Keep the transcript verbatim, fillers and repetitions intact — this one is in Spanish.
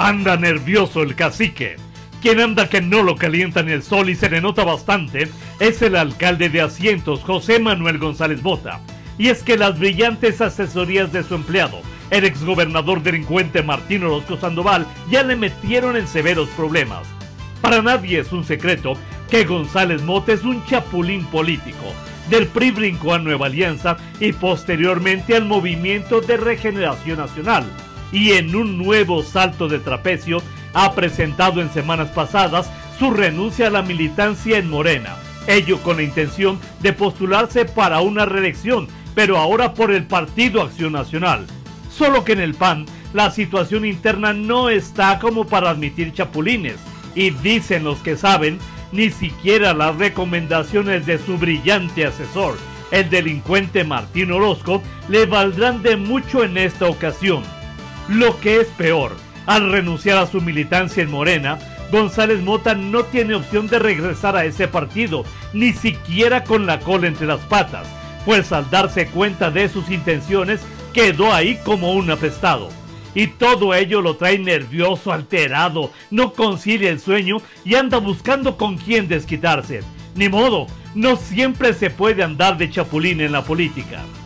Anda nervioso el cacique. Quien anda que no lo calienta ni el sol y se le nota bastante es el alcalde de Asientos, José Manuel González Mota. Y es que las brillantes asesorías de su empleado, el exgobernador delincuente Martín Orozco Sandoval, ya le metieron en severos problemas. Para nadie es un secreto que González Mota es un chapulín político. Del P R I brincó a Nueva Alianza y posteriormente al Movimiento de Regeneración Nacional. Y en un nuevo salto de trapecio ha presentado en semanas pasadas su renuncia a la militancia en Morena. Ello con la intención de postularse para una reelección, pero ahora por el Partido Acción Nacional. Solo que en el P A N la situación interna no está como para admitir chapulines. Y dicen los que saben, ni siquiera las recomendaciones de su brillante asesor, el delincuente Martín Orozco, le valdrán de mucho en esta ocasión. Lo que es peor, al renunciar a su militancia en Morena, González Mota no tiene opción de regresar a ese partido, ni siquiera con la cola entre las patas, pues al darse cuenta de sus intenciones, quedó ahí como un apestado. Y todo ello lo trae nervioso, alterado, no concilia el sueño y anda buscando con quién desquitarse. Ni modo, no siempre se puede andar de chapulín en la política.